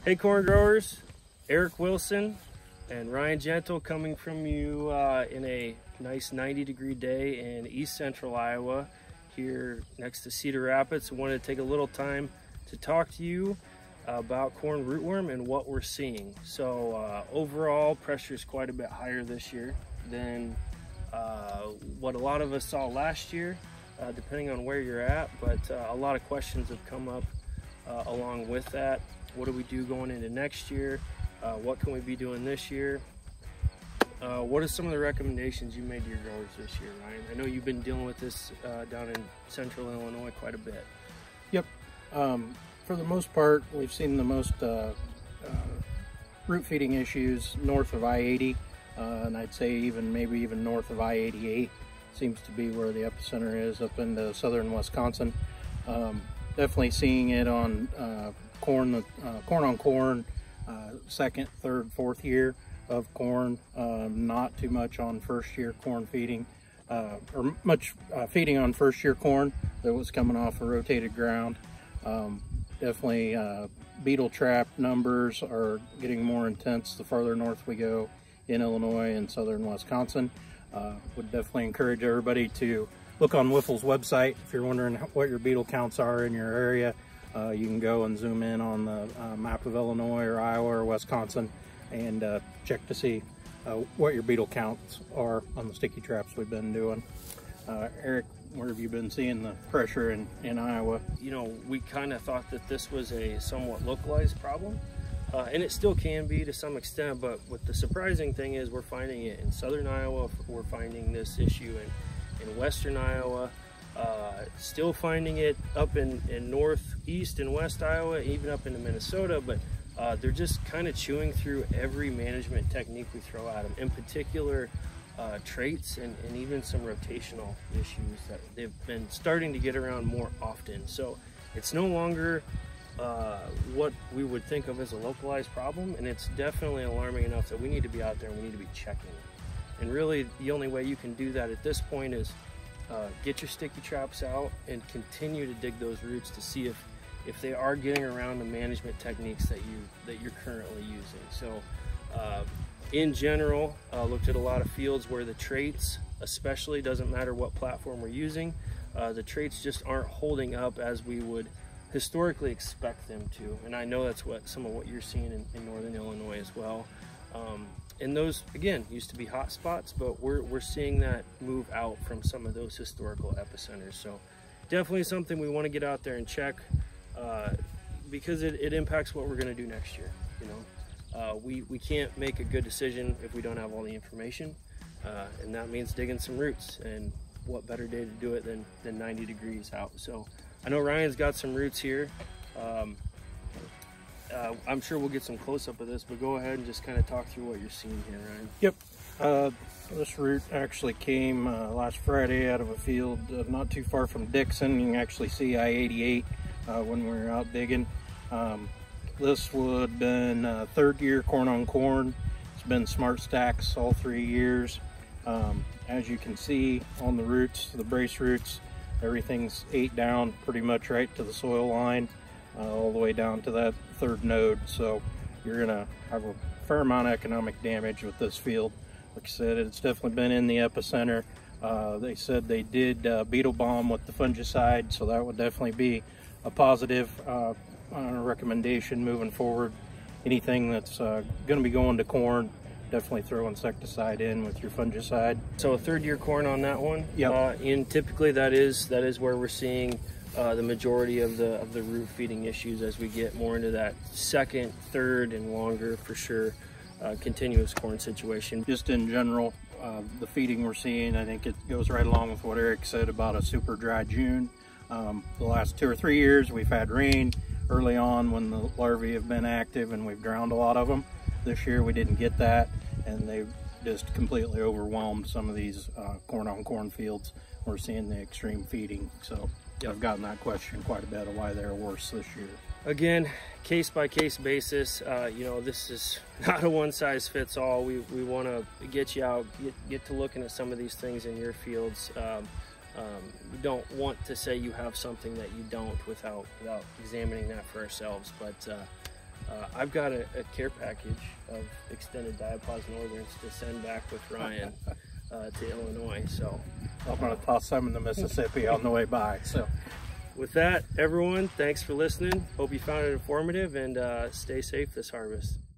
Hey corn growers, Eric Wilson and Ryan Gentle coming from you in a nice 90-degree day in east central Iowa here next to Cedar Rapids. I wanted to take a little time to talk to you about corn rootworm and what we're seeing. So overall pressure is quite a bit higher this year than what a lot of us saw last year, depending on where you're at, but a lot of questions have come up along with that. What do we do going into next year? What can we be doing this year? What are some of the recommendations you made to your growers this year, Ryan? I know you've been dealing with this down in central Illinois quite a bit. Yep. For the most part, we've seen the most root feeding issues north of I-80, and I'd say maybe even north of I-88 seems to be where the epicenter is, up into southern Wisconsin. Definitely seeing it on corn on corn, second, third, fourth year of corn. Not too much on first year corn feeding, or much feeding on first year corn that was coming off of rotated ground. Definitely beetle trap numbers are getting more intense the farther north we go in Illinois and southern Wisconsin. Would definitely encourage everybody to look on WIFL's website if you're wondering what your beetle counts are in your area. You can go and zoom in on the map of Illinois or Iowa or Wisconsin and check to see what your beetle counts are on the sticky traps we've been doing. Eric, where have you been seeing the pressure in Iowa? You know, we kind of thought that this was a somewhat localized problem, and it still can be to some extent, but what the surprising thing is we're finding it in southern Iowa, we're finding this issue in western Iowa, still finding it up in northeast and west Iowa, even up into Minnesota, but they're just kind of chewing through every management technique we throw at them, in particular traits and even some rotational issues that they've been starting to get around more often. So it's no longer what we would think of as a localized problem, and it's definitely alarming enough that we need to be out there and we need to be checking. And really the only way you can do that at this point is get your sticky traps out and continue to dig those roots to see if they are getting around the management techniques that you're currently using. So in general, looked at a lot of fields where the traits, especially, doesn't matter what platform we're using, the traits just aren't holding up as we would historically expect them to. And I know that's some of what you're seeing in northern Illinois as well. And those, again, used to be hot spots, but we're seeing that move out from some of those historical epicenters. So definitely something we want to get out there and check, because it impacts what we're going to do next year. You know, we can't make a good decision if we don't have all the information, and that means digging some roots. And what better day to do it than 90 degrees out. So I know Ryan's got some roots here. I'm sure we'll get some close-up of this, but go ahead and just kind of talk through what you're seeing here, Ryan. Yep. This root actually came last Friday out of a field not too far from Dixon. You can actually see I-88 when we were out digging. This would have been third year corn on corn. It's been smart stacks all 3 years. As you can see on the roots, the brace roots, everything's ate down pretty much right to the soil line. All the way down to that third node. So you're gonna have a fair amount of economic damage with this field. Like I said, it's definitely been in the epicenter. They said they did beetle bomb with the fungicide, so that would definitely be a positive recommendation moving forward. Anything that's gonna be going to corn, definitely throw insecticide in with your fungicide. So a third year corn on that one. Yep. And typically that is where we're seeing the majority of the root feeding issues as we get more into that second, third, and longer, for sure, continuous corn situation. Just in general, the feeding we're seeing, I think it goes right along with what Eric said about a super dry June. The last 2 or 3 years we've had rain early on when the larvae have been active and we've drowned a lot of them. This year we didn't get that, and they've just completely overwhelmed some of these corn on corn fields. We're seeing the extreme feeding. So I've gotten that question quite a bit of why they're worse this year. Again, case by case basis. You know, this is not a one size fits all. We want to get you out, get to looking at some of these things in your fields. We don't want to say you have something that you don't without examining that for ourselves. But I've got a care package of extended diapause northerns to send back with Ryan to Illinois. So I'm going to toss some in the Mississippi on the way by. So with that, everyone, thanks for listening. Hope you found it informative, and stay safe this harvest.